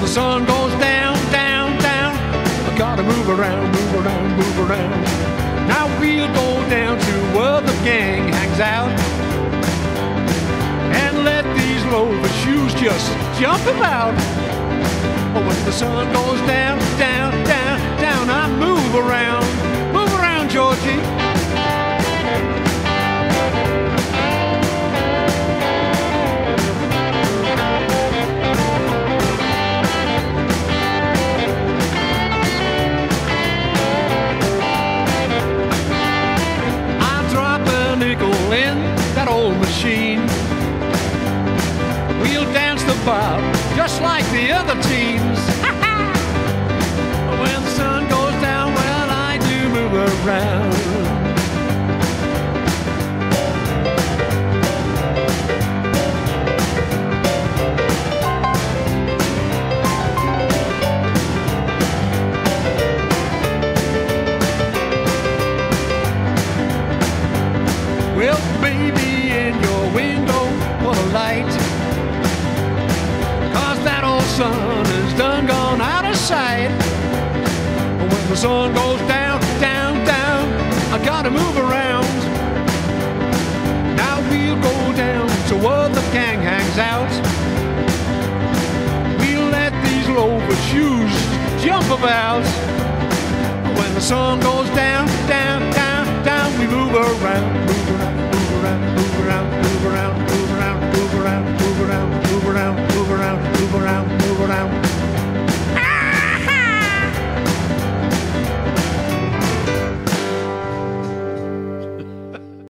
sun goes down, down, down, I gotta move around, move around, move around. Now we'll go down to where the gang hangs out and let these loafer shoes just jump about. When the sun goes down, down, down, down, I move around, Georgie. In that old machine, we'll dance the bob just like the other teams. When the sun goes down, well, I do move around. Well, baby, in your window, put a light, 'cause that old sun is done gone out of sight. When the sun goes down, down, down, I gotta move around. Now we'll go down to where the gang hangs out. We'll let these loafer shoes jump about. When the sun goes down, down, down, down, we move around, move around, move around, move around, move around, move around, move around, move around, move around, move around, move around.